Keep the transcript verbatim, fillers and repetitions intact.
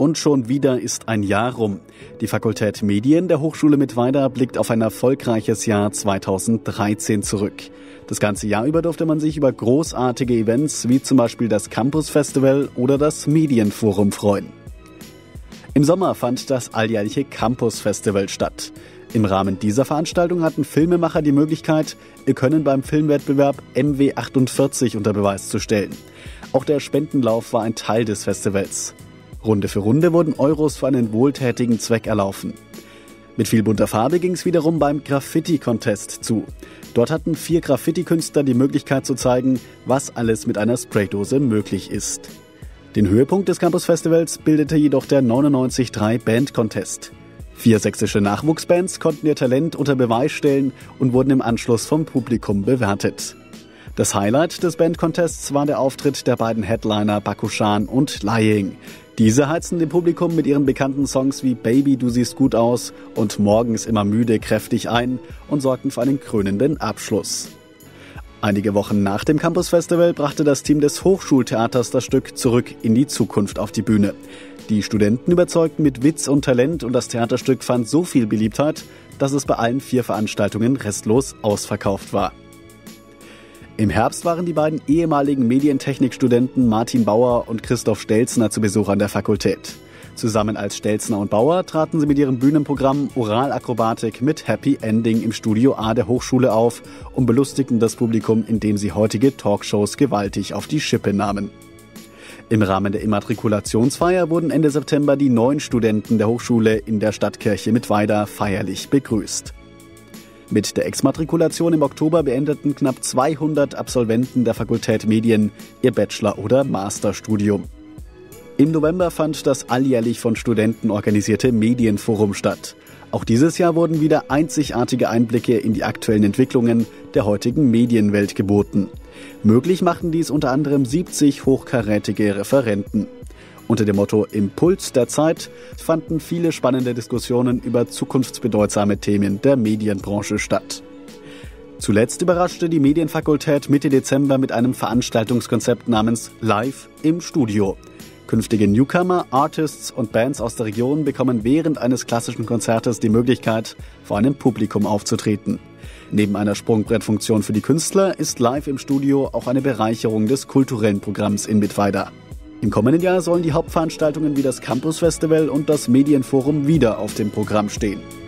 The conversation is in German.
Und schon wieder ist ein Jahr rum. Die Fakultät Medien der Hochschule Mittweida blickt auf ein erfolgreiches Jahr zweitausenddreizehn zurück. Das ganze Jahr über durfte man sich über großartige Events wie zum Beispiel das Campus Festival oder das Medienforum freuen. Im Sommer fand das alljährliche Campus Festival statt. Im Rahmen dieser Veranstaltung hatten Filmemacher die Möglichkeit, ihr Können beim Filmwettbewerb M W achtundvierzig unter Beweis zu stellen. Auch der Spendenlauf war ein Teil des Festivals. Runde für Runde wurden Euros für einen wohltätigen Zweck erlaufen. Mit viel bunter Farbe ging es wiederum beim Graffiti-Contest zu. Dort hatten vier Graffiti-Künstler die Möglichkeit zu zeigen, was alles mit einer Spraydose möglich ist. Den Höhepunkt des Campus-Festivals bildete jedoch der neunundneunzig Komma drei Band-Contest. Vier sächsische Nachwuchsbands konnten ihr Talent unter Beweis stellen und wurden im Anschluss vom Publikum bewertet. Das Highlight des Band-Contests war der Auftritt der beiden Headliner Bakushan und Lying. Diese heizten dem Publikum mit ihren bekannten Songs wie Baby, du siehst gut aus und Morgens immer müde kräftig ein und sorgten für einen krönenden Abschluss. Einige Wochen nach dem Campus Festival brachte das Team des Hochschultheaters das Stück Zurück in die Zukunft auf die Bühne. Die Studenten überzeugten mit Witz und Talent und das Theaterstück fand so viel Beliebtheit, dass es bei allen vier Veranstaltungen restlos ausverkauft war. Im Herbst waren die beiden ehemaligen Medientechnikstudenten Martin Bauer und Christoph Stelzner zu Besuch an der Fakultät. Zusammen als Stelzner und Bauer traten sie mit ihrem Bühnenprogramm Oralakrobatik mit Happy Ending im Studio A der Hochschule auf und belustigten das Publikum, indem sie heutige Talkshows gewaltig auf die Schippe nahmen. Im Rahmen der Immatrikulationsfeier wurden Ende September die neuen Studenten der Hochschule in der Stadtkirche Mittweida feierlich begrüßt. Mit der Exmatrikulation im Oktober beendeten knapp zweihundert Absolventen der Fakultät Medien ihr Bachelor- oder Masterstudium. Im November fand das alljährlich von Studenten organisierte Medienforum statt. Auch dieses Jahr wurden wieder einzigartige Einblicke in die aktuellen Entwicklungen der heutigen Medienwelt geboten. Möglich machten dies unter anderem siebzig hochkarätige Referenten. Unter dem Motto Impuls der Zeit fanden viele spannende Diskussionen über zukunftsbedeutsame Themen der Medienbranche statt. Zuletzt überraschte die Medienfakultät Mitte Dezember mit einem Veranstaltungskonzept namens Live im Studio. Künftige Newcomer, Artists und Bands aus der Region bekommen während eines klassischen Konzertes die Möglichkeit, vor einem Publikum aufzutreten. Neben einer Sprungbrettfunktion für die Künstler ist Live im Studio auch eine Bereicherung des kulturellen Programms in Mittweida. Im kommenden Jahr sollen die Hauptveranstaltungen wie das Campus Festival und das Medienforum wieder auf dem Programm stehen.